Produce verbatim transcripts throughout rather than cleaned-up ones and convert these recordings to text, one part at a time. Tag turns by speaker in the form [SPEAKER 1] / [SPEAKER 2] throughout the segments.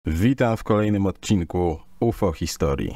[SPEAKER 1] Witam w kolejnym odcinku U F O Historii.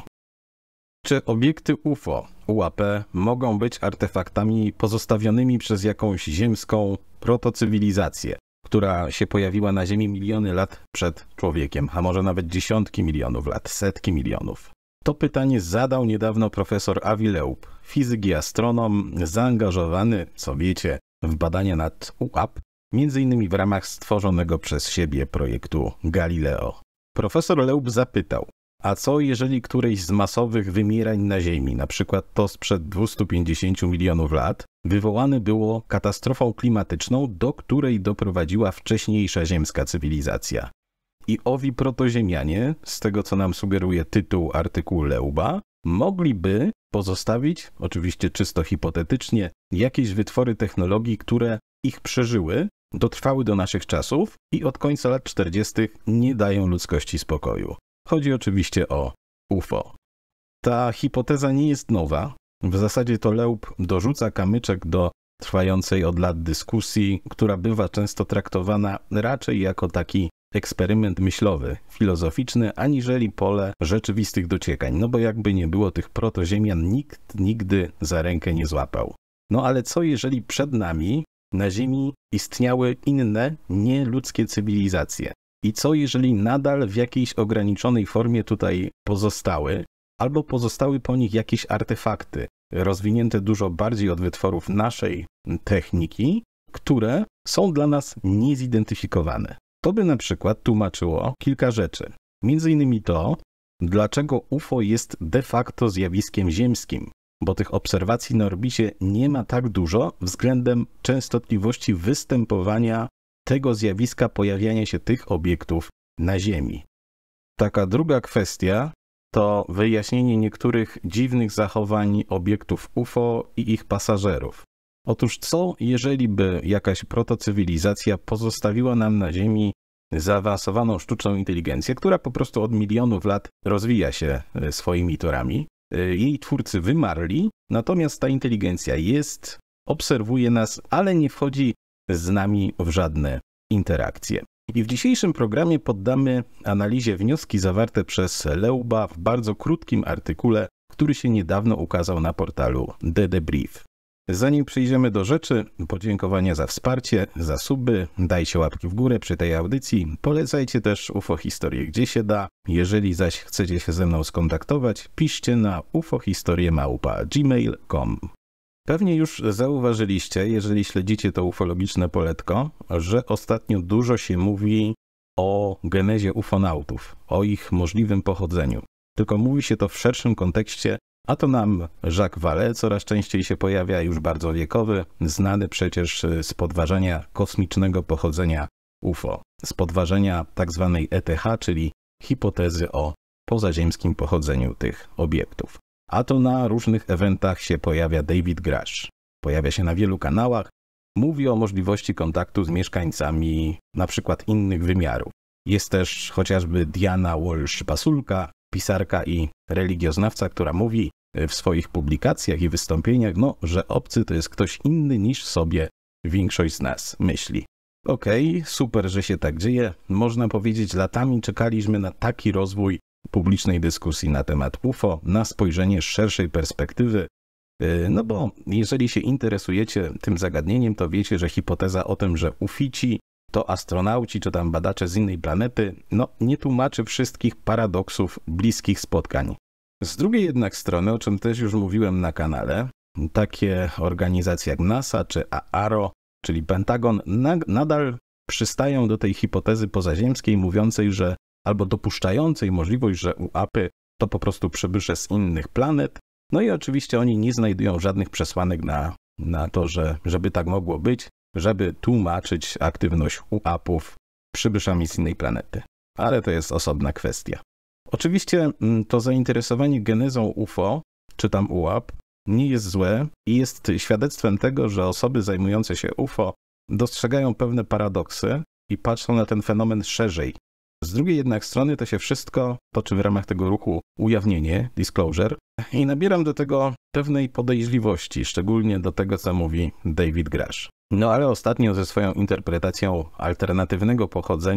[SPEAKER 1] Czy obiekty U F O, U A P, mogą być artefaktami pozostawionymi przez jakąś ziemską protocywilizację, która się pojawiła na Ziemi miliony lat przed człowiekiem, a może nawet dziesiątki milionów lat, setki milionów? To pytanie zadał niedawno profesor Avi Loeb, fizyk i astronom zaangażowany, co wiecie, w badania nad U A P, między innymi w ramach stworzonego przez siebie projektu Galileo. Profesor Loeb zapytał, a co jeżeli któreś z masowych wymierań na Ziemi, na przykład to sprzed dwustu pięćdziesięciu milionów lat, wywołane było katastrofą klimatyczną, do której doprowadziła wcześniejsza ziemska cywilizacja? I owi protoziemianie, z tego co nam sugeruje tytuł artykułu Loeba, mogliby pozostawić, oczywiście czysto hipotetycznie, jakieś wytwory technologii, które ich przeżyły, dotrwały do naszych czasów i od końca lat czterdziestych nie dają ludzkości spokoju. Chodzi oczywiście o U F O. Ta hipoteza nie jest nowa. W zasadzie to Loeb dorzuca kamyczek do trwającej od lat dyskusji, która bywa często traktowana raczej jako taki eksperyment myślowy, filozoficzny, aniżeli pole rzeczywistych dociekań. No bo jakby nie było, tych protoziemian nikt nigdy za rękę nie złapał. No ale co jeżeli przed nami na Ziemi istniały inne, nieludzkie cywilizacje? I co jeżeli nadal w jakiejś ograniczonej formie tutaj pozostały, albo pozostały po nich jakieś artefakty, rozwinięte dużo bardziej od wytworów naszej techniki, które są dla nas niezidentyfikowane? To by na przykład tłumaczyło kilka rzeczy. Między innymi to, dlaczego U F O jest de facto zjawiskiem ziemskim, bo tych obserwacji na orbicie nie ma tak dużo względem częstotliwości występowania tego zjawiska, pojawiania się tych obiektów na Ziemi. Taka druga kwestia to wyjaśnienie niektórych dziwnych zachowań obiektów U F O i ich pasażerów. Otóż co, jeżeli by jakaś protocywilizacja pozostawiła nam na Ziemi zaawansowaną sztuczną inteligencję, która po prostu od milionów lat rozwija się swoimi torami? Jej twórcy wymarli, natomiast ta inteligencja jest, obserwuje nas, ale nie wchodzi z nami w żadne interakcje. I w dzisiejszym programie poddamy analizie wnioski zawarte przez Loeba w bardzo krótkim artykule, który się niedawno ukazał na portalu The Debrief. Zanim przejdziemy do rzeczy, podziękowania za wsparcie, za suby, dajcie łapki w górę przy tej audycji, polecajcie też U F O Historię gdzie się da. Jeżeli zaś chcecie się ze mną skontaktować, piszcie na ufohistorie małpa gmail kropka com. Pewnie już zauważyliście, jeżeli śledzicie to ufologiczne poletko, że ostatnio dużo się mówi o genezie ufonautów, o ich możliwym pochodzeniu. Tylko mówi się to w szerszym kontekście, a to nam Jacques Vallée coraz częściej się pojawia, już bardzo wiekowy, znany przecież z podważania kosmicznego pochodzenia U F O, z podważenia tzw. E T H, czyli hipotezy o pozaziemskim pochodzeniu tych obiektów. A to na różnych eventach się pojawia David Grush. Pojawia się na wielu kanałach, mówi o możliwości kontaktu z mieszkańcami na przykład innych wymiarów. Jest też chociażby Diana Walsh-Pasulka, pisarka i religioznawca, która mówi w swoich publikacjach i wystąpieniach, no, że obcy to jest ktoś inny niż sobie większość z nas myśli. Okej, okay, super, że się tak dzieje. Można powiedzieć, latami czekaliśmy na taki rozwój publicznej dyskusji na temat U F O, na spojrzenie z szerszej perspektywy. No bo jeżeli się interesujecie tym zagadnieniem, to wiecie, że hipoteza o tym, że ufici to astronauci czy tam badacze z innej planety, no nie tłumaczy wszystkich paradoksów bliskich spotkań. Z drugiej jednak strony, o czym też już mówiłem na kanale, takie organizacje jak NASA czy A A R O, czyli Pentagon, na, nadal przystają do tej hipotezy pozaziemskiej, mówiącej, że albo dopuszczającej możliwość, że U A P to po prostu przybysze z innych planet. No i oczywiście oni nie znajdują żadnych przesłanek na, na to, że, żeby tak mogło być, żeby tłumaczyć aktywność U A P-ów przybyszami z innej planety. Ale to jest osobna kwestia. Oczywiście to zainteresowanie genezą U F O, czy tam U A P, nie jest złe i jest świadectwem tego, że osoby zajmujące się U F O dostrzegają pewne paradoksy i patrzą na ten fenomen szerzej. Z drugiej jednak strony to się wszystko toczy w ramach tego ruchu ujawnienie, disclosure, i nabieram do tego pewnej podejrzliwości, szczególnie do tego, co mówi David Grush. No ale ostatnio ze swoją interpretacją alternatywnego pochodzenia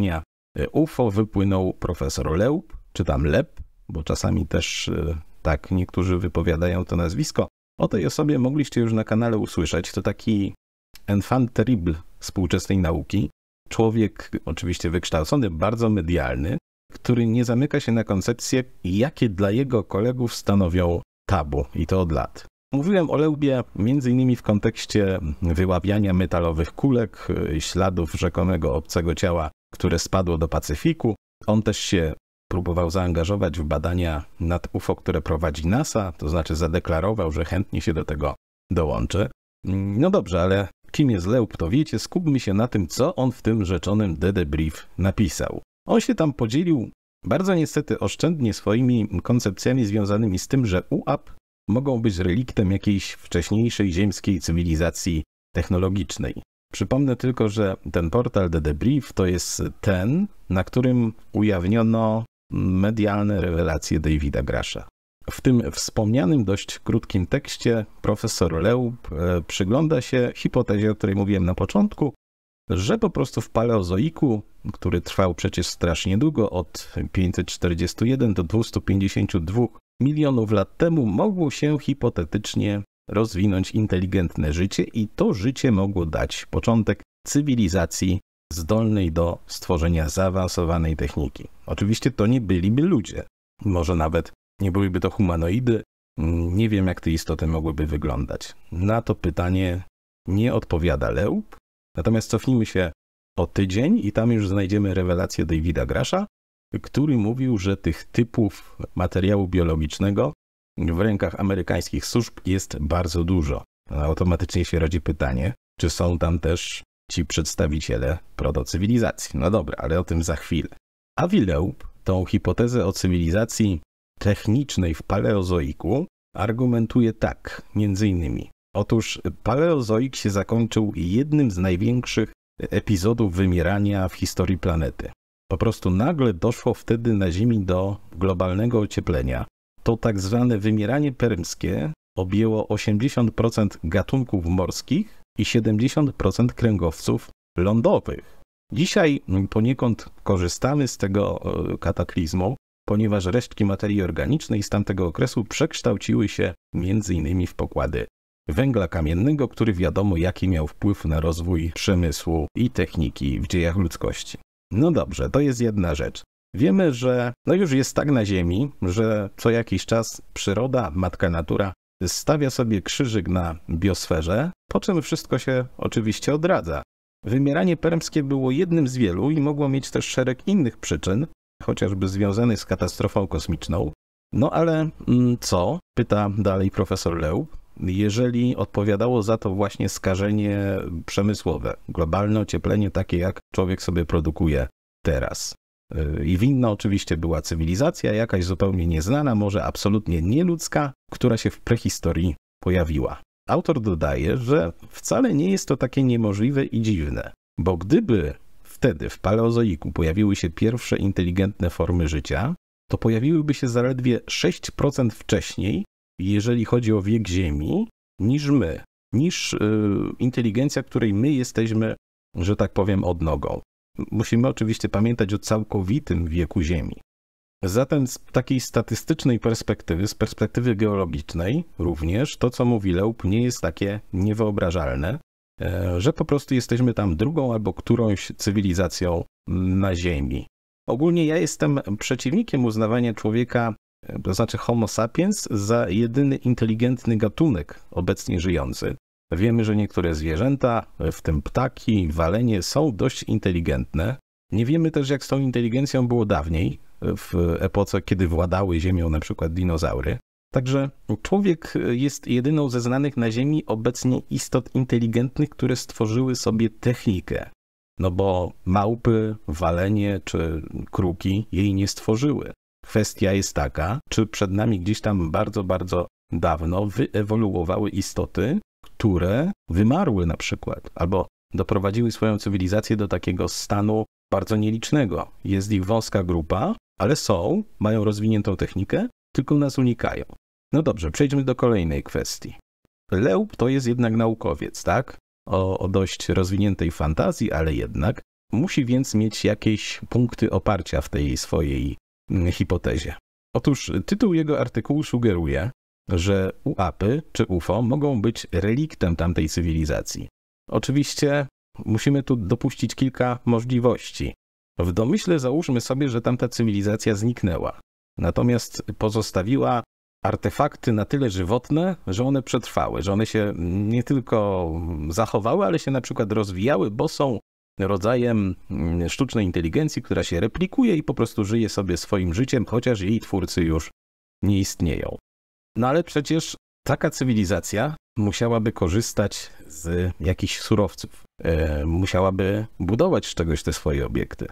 [SPEAKER 1] U F O wypłynął profesor Leub, czy tam Lep, bo czasami też tak niektórzy wypowiadają to nazwisko. O tej osobie mogliście już na kanale usłyszeć. To taki enfant terrible współczesnej nauki. Człowiek oczywiście wykształcony, bardzo medialny, który nie zamyka się na koncepcje, jakie dla jego kolegów stanowią tabu i to od lat. Mówiłem o Leubie między innymi w kontekście wyławiania metalowych kulek, śladów rzekomego obcego ciała, które spadło do Pacyfiku. On też się próbował zaangażować w badania nad U F O, które prowadzi NASA, to znaczy zadeklarował, że chętnie się do tego dołączy. No dobrze, ale kim jest Leub, to wiecie, skupmy się na tym, co on w tym rzeczonym The Debrief napisał. On się tam podzielił bardzo niestety oszczędnie swoimi koncepcjami związanymi z tym, że U A P mogą być reliktem jakiejś wcześniejszej ziemskiej cywilizacji technologicznej. Przypomnę tylko, że ten portal The Debrief to jest ten, na którym ujawniono medialne rewelacje Davida Grasha. W tym wspomnianym dość krótkim tekście profesor Leub przygląda się hipotezie, o której mówiłem na początku, że po prostu w Paleozoiku, który trwał przecież strasznie długo, od pięćset czterdziestu jeden do dwustu pięćdziesięciu dwóch milionów lat temu, mogło się hipotetycznie rozwinąć inteligentne życie i to życie mogło dać początek cywilizacji zdolnej do stworzenia zaawansowanej techniki. Oczywiście to nie byliby ludzie, może nawet nie byłyby to humanoidy, nie wiem jak te istoty mogłyby wyglądać. Na to pytanie nie odpowiada Leub, natomiast cofnijmy się o tydzień i tam już znajdziemy rewelację Davida Grasha, który mówił, że tych typów materiału biologicznego w rękach amerykańskich służb jest bardzo dużo. Automatycznie się rodzi pytanie, czy są tam też ci przedstawiciele protocywilizacji. No dobra, ale o tym za chwilę. Avi Loeb tą hipotezę o cywilizacji technicznej w Paleozoiku argumentuje tak, między innymi. Otóż Paleozoik się zakończył jednym z największych epizodów wymierania w historii planety. Po prostu nagle doszło wtedy na Ziemi do globalnego ocieplenia. To tak zwane wymieranie permskie objęło osiemdziesiąt procent gatunków morskich i siedemdziesiąt procent kręgowców lądowych. Dzisiaj poniekąd korzystamy z tego kataklizmu, ponieważ resztki materii organicznej z tamtego okresu przekształciły się między innymi w pokłady węgla kamiennego, który wiadomo jaki miał wpływ na rozwój przemysłu i techniki w dziejach ludzkości. No dobrze, to jest jedna rzecz. Wiemy, że no już jest tak na Ziemi, że co jakiś czas przyroda, matka natura stawia sobie krzyżyk na biosferze, po czym wszystko się oczywiście odradza. Wymieranie permskie było jednym z wielu i mogło mieć też szereg innych przyczyn, chociażby związanych z katastrofą kosmiczną. No ale co? Pyta dalej profesor Leub. Jeżeli odpowiadało za to właśnie skażenie przemysłowe, globalne ocieplenie takie jak człowiek sobie produkuje teraz. I winna oczywiście była cywilizacja jakaś zupełnie nieznana, może absolutnie nieludzka, która się w prehistorii pojawiła. Autor dodaje, że wcale nie jest to takie niemożliwe i dziwne, bo gdyby wtedy w Paleozoiku pojawiły się pierwsze inteligentne formy życia, to pojawiłyby się zaledwie sześć procent wcześniej, jeżeli chodzi o wiek Ziemi, niż my, niż yy, inteligencja, której my jesteśmy, że tak powiem, odnogą. Musimy oczywiście pamiętać o całkowitym wieku Ziemi. Zatem z takiej statystycznej perspektywy, z perspektywy geologicznej również, to co mówi Leub nie jest takie niewyobrażalne, że po prostu jesteśmy tam drugą albo którąś cywilizacją na Ziemi. Ogólnie ja jestem przeciwnikiem uznawania człowieka, to znaczy Homo sapiens, za jedyny inteligentny gatunek obecnie żyjący. Wiemy, że niektóre zwierzęta, w tym ptaki, walenie, są dość inteligentne. Nie wiemy też, jak z tą inteligencją było dawniej, w epoce, kiedy władały Ziemią na przykład dinozaury. Także człowiek jest jedyną ze znanych na Ziemi obecnie istot inteligentnych, które stworzyły sobie technikę. No bo małpy, walenie czy kruki jej nie stworzyły. Kwestia jest taka, czy przed nami gdzieś tam bardzo, bardzo dawno wyewoluowały istoty, które wymarły na przykład, albo doprowadziły swoją cywilizację do takiego stanu bardzo nielicznego. Jest ich wąska grupa, ale są, mają rozwiniętą technikę, tylko nas unikają. No dobrze, przejdźmy do kolejnej kwestii. Leub to jest jednak naukowiec, tak? O, o dość rozwiniętej fantazji, ale jednak musi więc mieć jakieś punkty oparcia w tej swojej hipotezie. Otóż tytuł jego artykułu sugeruje, że U A P y czy U F O mogą być reliktem tamtej cywilizacji. Oczywiście musimy tu dopuścić kilka możliwości. W domyśle załóżmy sobie, że tamta cywilizacja zniknęła, natomiast pozostawiła artefakty na tyle żywotne, że one przetrwały, że one się nie tylko zachowały, ale się na przykład rozwijały, bo są rodzajem sztucznej inteligencji, która się replikuje i po prostu żyje sobie swoim życiem, chociaż jej twórcy już nie istnieją. No ale przecież taka cywilizacja musiałaby korzystać z jakichś surowców, e, musiałaby budować z czegoś te swoje obiekty.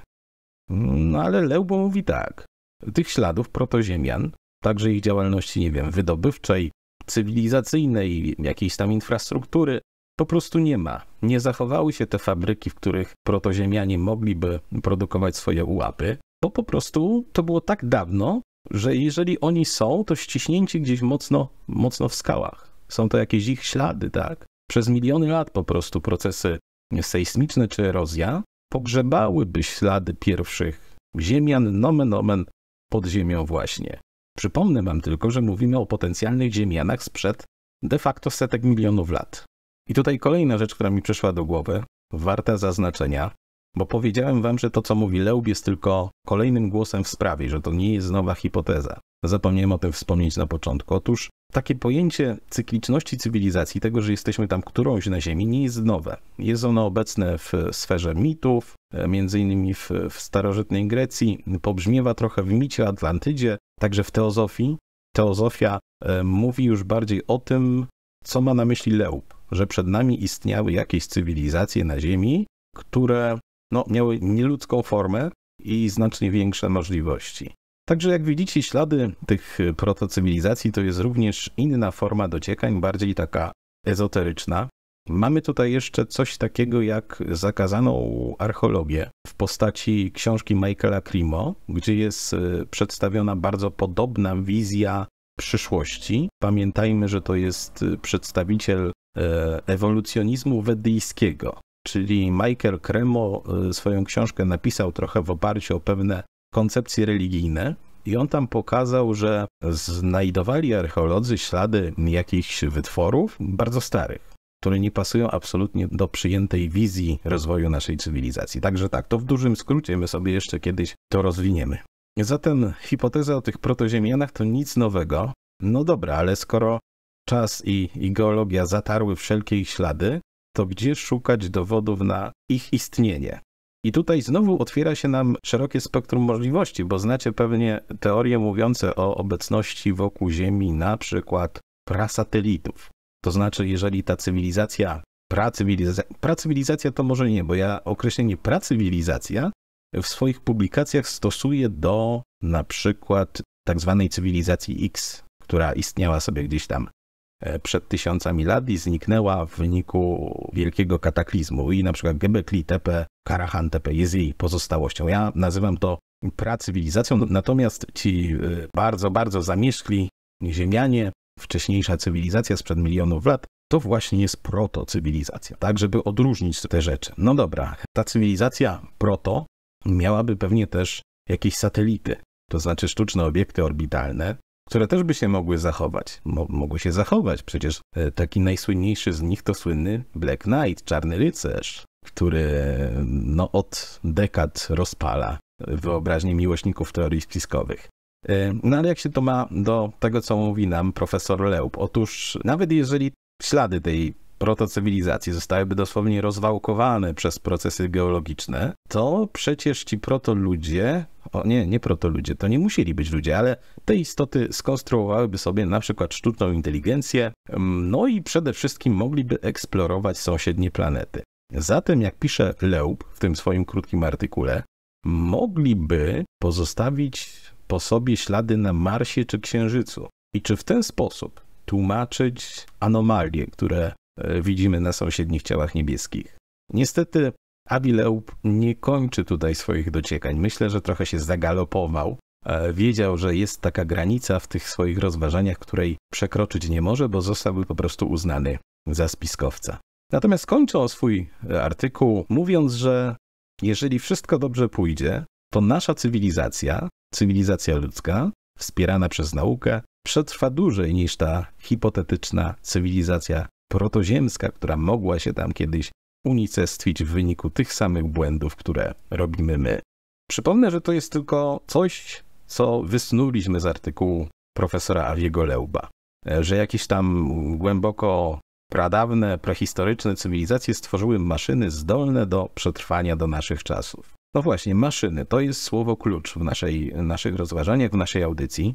[SPEAKER 1] No ale Leubo mówi tak, tych śladów protoziemian, także ich działalności, nie wiem, wydobywczej, cywilizacyjnej, jakiejś tam infrastruktury, po prostu nie ma. Nie zachowały się te fabryki, w których protoziemianie mogliby produkować swoje U A P y, bo po prostu to było tak dawno, że jeżeli oni są, to ściśnięci gdzieś mocno, mocno w skałach. Są to jakieś ich ślady, tak? Przez miliony lat po prostu procesy sejsmiczne czy erozja pogrzebałyby ślady pierwszych ziemian, nomen omen, pod ziemią właśnie. Przypomnę wam tylko, że mówimy o potencjalnych ziemianach sprzed de facto setek milionów lat. I tutaj kolejna rzecz, która mi przyszła do głowy, warta zaznaczenia, bo powiedziałem wam, że to, co mówi Leub, jest tylko kolejnym głosem w sprawie, że to nie jest nowa hipoteza. Zapomniałem o tym wspomnieć na początku. Otóż takie pojęcie cykliczności cywilizacji, tego, że jesteśmy tam którąś na Ziemi, nie jest nowe. Jest ono obecne w sferze mitów, między innymi w, w starożytnej Grecji, pobrzmiewa trochę w micie Atlantydzie, także w teozofii. Teozofia e, mówi już bardziej o tym, co ma na myśli Leub, że przed nami istniały jakieś cywilizacje na Ziemi, które no, miały nieludzką formę i znacznie większe możliwości. Także jak widzicie, ślady tych protocywilizacji to jest również inna forma dociekań, bardziej taka ezoteryczna. Mamy tutaj jeszcze coś takiego jak zakazaną archeologię w postaci książki Michaela Cremo, gdzie jest przedstawiona bardzo podobna wizja przyszłości. Pamiętajmy, że to jest przedstawiciel ewolucjonizmu weddyjskiego, czyli Michael Cremo swoją książkę napisał trochę w oparciu o pewne koncepcje religijne i on tam pokazał, że znajdowali archeolodzy ślady jakichś wytworów bardzo starych, które nie pasują absolutnie do przyjętej wizji rozwoju naszej cywilizacji. Także tak, to w dużym skrócie, my sobie jeszcze kiedyś to rozwiniemy. Zatem hipoteza o tych protoziemianach to nic nowego. No dobra, ale skoro czas i, i geologia zatarły wszelkie ich ślady, to gdzie szukać dowodów na ich istnienie? I tutaj znowu otwiera się nam szerokie spektrum możliwości, bo znacie pewnie teorie mówiące o obecności wokół Ziemi na przykład prasatelitów. To znaczy, jeżeli ta cywilizacja, pracywilizacja, pracywilizacja to może nie, bo ja określenie pracywilizacja w swoich publikacjach stosuję do na przykład tak zwanej cywilizacji X, która istniała sobie gdzieś tam przed tysiącami lat i zniknęła w wyniku wielkiego kataklizmu i na przykład Göbekli Tepe, Karahan Tepe jest jej pozostałością. Ja nazywam to pracywilizacją, natomiast ci bardzo, bardzo zamierzchli ziemianie, wcześniejsza cywilizacja sprzed milionów lat, to właśnie jest protocywilizacja, tak, żeby odróżnić te rzeczy. No dobra, ta cywilizacja proto miałaby pewnie też jakieś satelity, to znaczy sztuczne obiekty orbitalne, które też by się mogły zachować. Mo mogły się zachować, przecież taki najsłynniejszy z nich to słynny Black Knight, Czarny Rycerz, który no, od dekad rozpala wyobraźnię miłośników teorii spiskowych. No ale jak się to ma do tego, co mówi nam profesor Leub? Otóż nawet jeżeli ślady tej protocywilizacji zostałyby dosłownie rozwałkowane przez procesy geologiczne, to przecież ci protoludzie, o nie, nie protoludzie, to nie musieli być ludzie, ale te istoty skonstruowałyby sobie na przykład sztuczną inteligencję, no i przede wszystkim mogliby eksplorować sąsiednie planety. Zatem, jak pisze Leub w tym swoim krótkim artykule, mogliby pozostawić po sobie ślady na Marsie czy Księżycu. I czy w ten sposób tłumaczyć anomalie, które widzimy na sąsiednich ciałach niebieskich? Niestety Avi Leub nie kończy tutaj swoich dociekań. Myślę, że trochę się zagalopował. Wiedział, że jest taka granica w tych swoich rozważaniach, której przekroczyć nie może, bo zostałby po prostu uznany za spiskowca. Natomiast kończy on swój artykuł mówiąc, że jeżeli wszystko dobrze pójdzie, to nasza cywilizacja, cywilizacja ludzka, wspierana przez naukę, przetrwa dłużej niż ta hipotetyczna cywilizacja protoziemska, która mogła się tam kiedyś unicestwić w wyniku tych samych błędów, które robimy my. Przypomnę, że to jest tylko coś, co wysnuliśmy z artykułu profesora Aviego Leuba, że jakieś tam głęboko pradawne, prehistoryczne cywilizacje stworzyły maszyny zdolne do przetrwania do naszych czasów. No właśnie, maszyny to jest słowo klucz w naszej, naszych rozważaniach, w naszej audycji,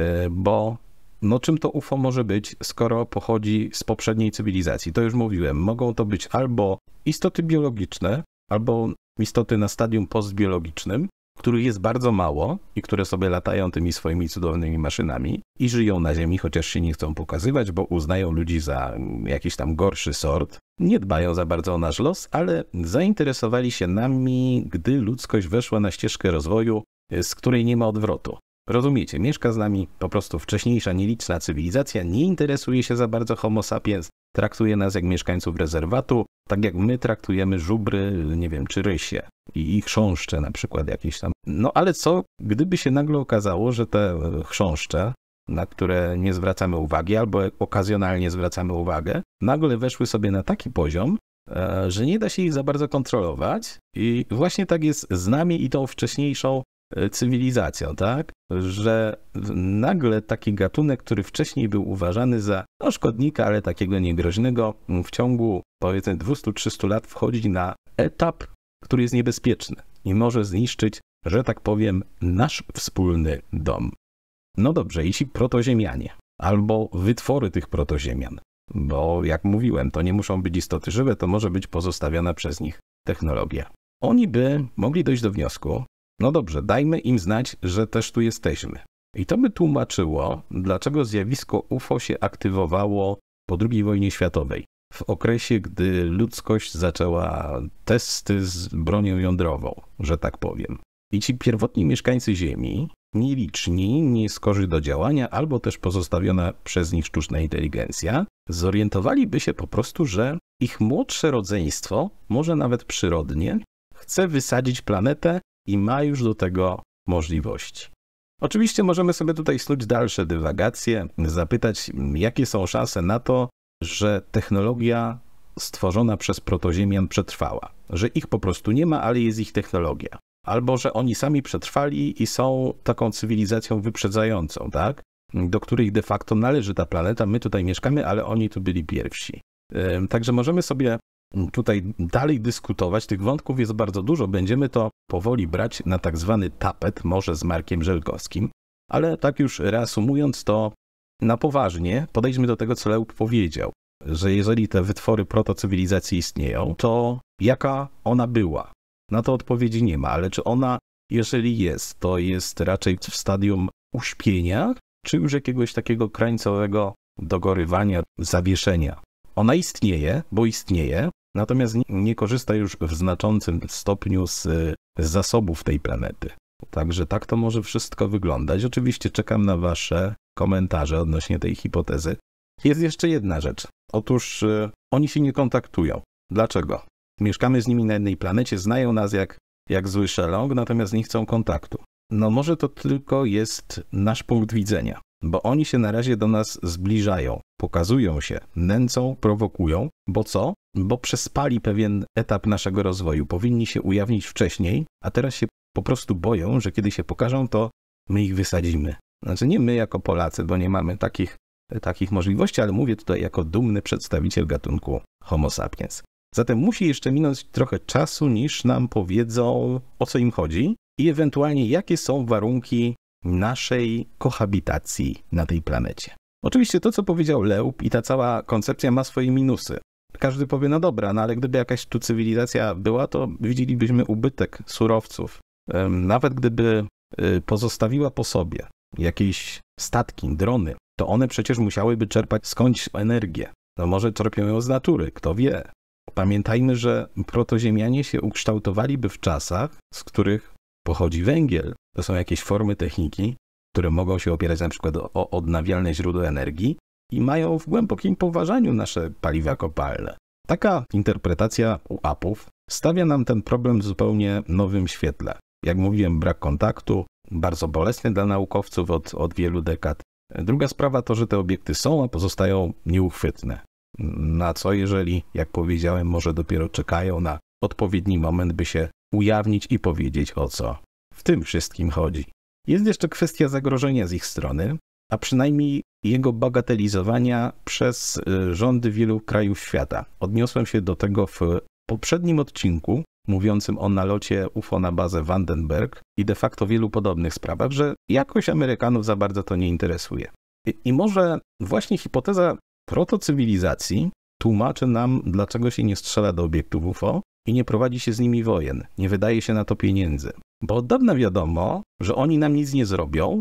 [SPEAKER 1] bo no czym to U F O może być, skoro pochodzi z poprzedniej cywilizacji? To już mówiłem, mogą to być albo istoty biologiczne, albo istoty na stadium postbiologicznym, których jest bardzo mało i które sobie latają tymi swoimi cudownymi maszynami i żyją na Ziemi, chociaż się nie chcą pokazywać, bo uznają ludzi za jakiś tam gorszy sort. Nie dbają za bardzo o nasz los, ale zainteresowali się nami, gdy ludzkość weszła na ścieżkę rozwoju, z której nie ma odwrotu. Rozumiecie, mieszka z nami po prostu wcześniejsza, nieliczna cywilizacja, nie interesuje się za bardzo Homo sapiens, traktuje nas jak mieszkańców rezerwatu, tak jak my traktujemy żubry, nie wiem, czy rysie i ich chrząszcze na przykład jakieś tam. No ale co, gdyby się nagle okazało, że te chrząszcze, na które nie zwracamy uwagi albo okazjonalnie zwracamy uwagę, nagle weszły sobie na taki poziom, że nie da się ich za bardzo kontrolować i właśnie tak jest z nami i tą wcześniejszą cywilizacją, tak? Że nagle taki gatunek, który wcześniej był uważany za no, szkodnika, ale takiego niegroźnego, w ciągu powiedzmy dwieście do trzystu lat wchodzi na etap, który jest niebezpieczny i może zniszczyć, że tak powiem, nasz wspólny dom. No dobrze, i ci protoziemianie, albo wytwory tych protoziemian, bo jak mówiłem, to nie muszą być istoty żywe, to może być pozostawiona przez nich technologia. Oni by mogli dojść do wniosku, no dobrze, dajmy im znać, że też tu jesteśmy. I to by tłumaczyło, dlaczego zjawisko U F O się aktywowało po drugiej wojnie światowej, w okresie, gdy ludzkość zaczęła testy z bronią jądrową, że tak powiem. I ci pierwotni mieszkańcy Ziemi, nieliczni, nieskorzy do działania, albo też pozostawiona przez nich sztuczna inteligencja, zorientowaliby się po prostu, że ich młodsze rodzeństwo, może nawet przyrodnie, chce wysadzić planetę i ma już do tego możliwości. Oczywiście możemy sobie tutaj snuć dalsze dywagacje, zapytać, jakie są szanse na to, że technologia stworzona przez protoziemian przetrwała, że ich po prostu nie ma, ale jest ich technologia. Albo że oni sami przetrwali i są taką cywilizacją wyprzedzającą, tak? Do której de facto należy ta planeta, my tutaj mieszkamy, ale oni tu byli pierwsi. Także możemy sobie tutaj dalej dyskutować, tych wątków jest bardzo dużo, będziemy to powoli brać na tak zwany tapet, może z Markiem Żelkowskim, ale tak już reasumując to na poważnie, podejdźmy do tego, co Leub powiedział, że jeżeli te wytwory protocywilizacji istnieją, to jaka ona była? Na to odpowiedzi nie ma, ale czy ona, jeżeli jest, to jest raczej w stadium uśpienia, czy już jakiegoś takiego krańcowego dogorywania, zawieszenia? Ona istnieje, bo istnieje, natomiast nie, nie korzysta już w znaczącym stopniu z, z zasobów tej planety. Także tak to może wszystko wyglądać. Oczywiście czekam na wasze komentarze odnośnie tej hipotezy. Jest jeszcze jedna rzecz. Otóż y, oni się nie kontaktują. Dlaczego? Mieszkamy z nimi na jednej planecie, znają nas jak, jak zły szeląg, natomiast nie chcą kontaktu. No może to tylko jest nasz punkt widzenia, bo oni się na razie do nas zbliżają, pokazują się, nęcą, prowokują, bo co? Bo przespali pewien etap naszego rozwoju, powinni się ujawnić wcześniej, a teraz się po prostu boją, że kiedy się pokażą, to my ich wysadzimy. Znaczy nie my jako Polacy, bo nie mamy takich, takich możliwości, ale mówię tutaj jako dumny przedstawiciel gatunku Homo sapiens. Zatem musi jeszcze minąć trochę czasu, niż nam powiedzą, o co im chodzi i ewentualnie jakie są warunki naszej kohabitacji na tej planecie. Oczywiście to, co powiedział Leub i ta cała koncepcja ma swoje minusy. Każdy powie, no dobra, no ale gdyby jakaś tu cywilizacja była, to widzielibyśmy ubytek surowców. Nawet gdyby pozostawiła po sobie jakieś statki, drony, to one przecież musiałyby czerpać skądś energię. No może czerpią ją z natury, kto wie. Pamiętajmy, że protoziemianie się ukształtowaliby w czasach, z których pochodzi węgiel. To są jakieś formy techniki, które mogą się opierać na przykład o odnawialne źródła energii i mają w głębokim poważaniu nasze paliwa kopalne. Taka interpretacja U A P ów stawia nam ten problem w zupełnie nowym świetle. Jak mówiłem, brak kontaktu, bardzo bolesny dla naukowców od, od wielu dekad. Druga sprawa to, że te obiekty są, a pozostają nieuchwytne. Na co, jeżeli, jak powiedziałem, może dopiero czekają na odpowiedni moment, by się ujawnić i powiedzieć, o co w tym wszystkim chodzi. Jest jeszcze kwestia zagrożenia z ich strony, a przynajmniej jego bagatelizowania przez rządy wielu krajów świata. Odniosłem się do tego w poprzednim odcinku, mówiącym o nalocie U F O na bazę Vandenberg i de facto wielu podobnych sprawach, że jakoś Amerykanów za bardzo to nie interesuje. I, i może właśnie hipoteza protocywilizacji tłumaczy nam, dlaczego się nie strzela do obiektów U F O i nie prowadzi się z nimi wojen, nie wydaje się na to pieniędzy. Bo od dawna wiadomo, że oni nam nic nie zrobią,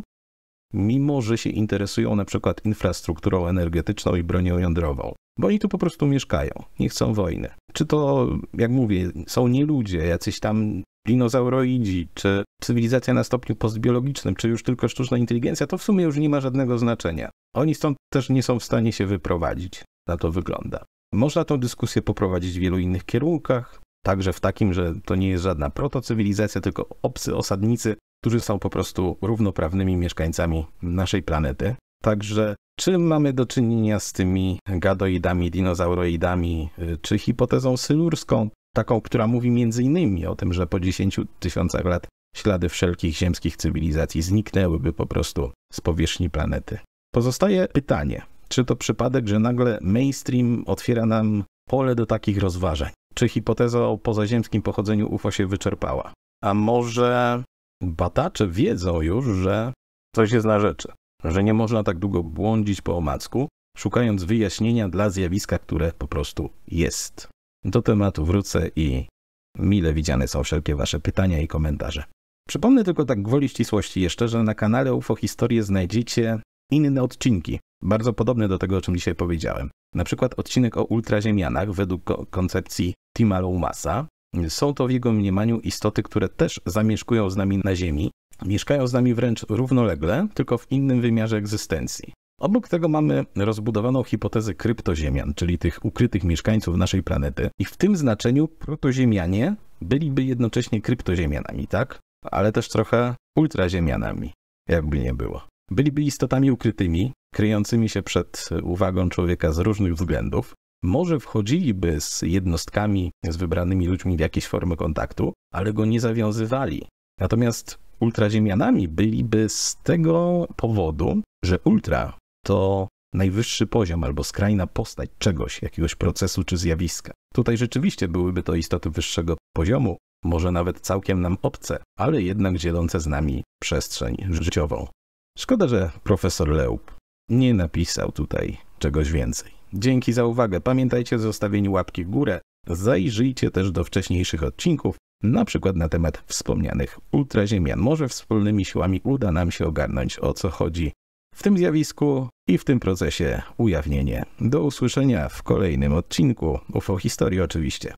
[SPEAKER 1] mimo że się interesują na przykład infrastrukturą energetyczną i bronią jądrową. Bo oni tu po prostu mieszkają, nie chcą wojny. Czy to, jak mówię, są nie ludzie, jacyś tam dinozauroidzi, czy cywilizacja na stopniu postbiologicznym, czy już tylko sztuczna inteligencja, to w sumie już nie ma żadnego znaczenia. Oni stąd też nie są w stanie się wyprowadzić. Na to wygląda. Można tę dyskusję poprowadzić w wielu innych kierunkach, także w takim, że to nie jest żadna protocywilizacja, tylko obcy osadnicy, którzy są po prostu równoprawnymi mieszkańcami naszej planety. Także czy mamy do czynienia z tymi gadoidami, dinozauroidami, czy hipotezą sylurską, taką, która mówi między innymi o tym, że po dziesięciu tysiącach lat ślady wszelkich ziemskich cywilizacji zniknęłyby po prostu z powierzchni planety. Pozostaje pytanie, czy to przypadek, że nagle mainstream otwiera nam pole do takich rozważań? Czy hipoteza o pozaziemskim pochodzeniu U F O się wyczerpała? A może badacze wiedzą już, że coś jest na rzeczy, że nie można tak długo błądzić po omacku, szukając wyjaśnienia dla zjawiska, które po prostu jest. Do tematu wrócę i mile widziane są wszelkie wasze pytania i komentarze. Przypomnę tylko tak gwoli ścisłości jeszcze, że na kanale U F O Historię znajdziecie inne odcinki, bardzo podobne do tego, o czym dzisiaj powiedziałem. Na przykład odcinek o ultraziemianach według koncepcji Tima Loumasa. Są to w jego mniemaniu istoty, które też zamieszkują z nami na Ziemi. Mieszkają z nami wręcz równolegle, tylko w innym wymiarze egzystencji. Obok tego mamy rozbudowaną hipotezę kryptoziemian, czyli tych ukrytych mieszkańców naszej planety. I w tym znaczeniu protoziemianie byliby jednocześnie kryptoziemianami, tak? Ale też trochę ultraziemianami, jakby nie było. Byliby istotami ukrytymi, kryjącymi się przed uwagą człowieka z różnych względów. Może wchodziliby z jednostkami, z wybranymi ludźmi w jakieś formy kontaktu, ale go nie zawiązywali. Natomiast ultraziemianami byliby z tego powodu, że ultra to najwyższy poziom albo skrajna postać czegoś, jakiegoś procesu czy zjawiska. Tutaj rzeczywiście byłyby to istoty wyższego poziomu, może nawet całkiem nam obce, ale jednak dzielące z nami przestrzeń życiową. Szkoda, że profesor Leub nie napisał tutaj czegoś więcej. Dzięki za uwagę. Pamiętajcie o zostawieniu łapki w górę. Zajrzyjcie też do wcześniejszych odcinków, na przykład na temat wspomnianych ultraziemian. Może wspólnymi siłami uda nam się ogarnąć, o co chodzi w tym zjawisku i w tym procesie ujawnienie. Do usłyszenia w kolejnym odcinku U F O Historii oczywiście.